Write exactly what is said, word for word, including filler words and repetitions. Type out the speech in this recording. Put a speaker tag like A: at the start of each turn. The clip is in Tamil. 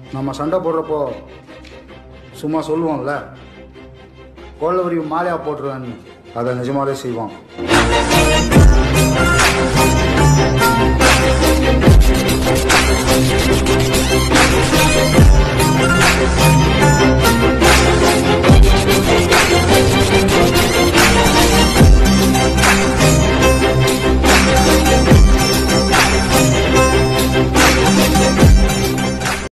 A: நம்ம சண்டை போடுறப்போ சும்மா சொல்லுவோம்ல, கோலவரி மாலையா போட்டுருவேன்னு, அதை நிஜமாலே செய்வான்.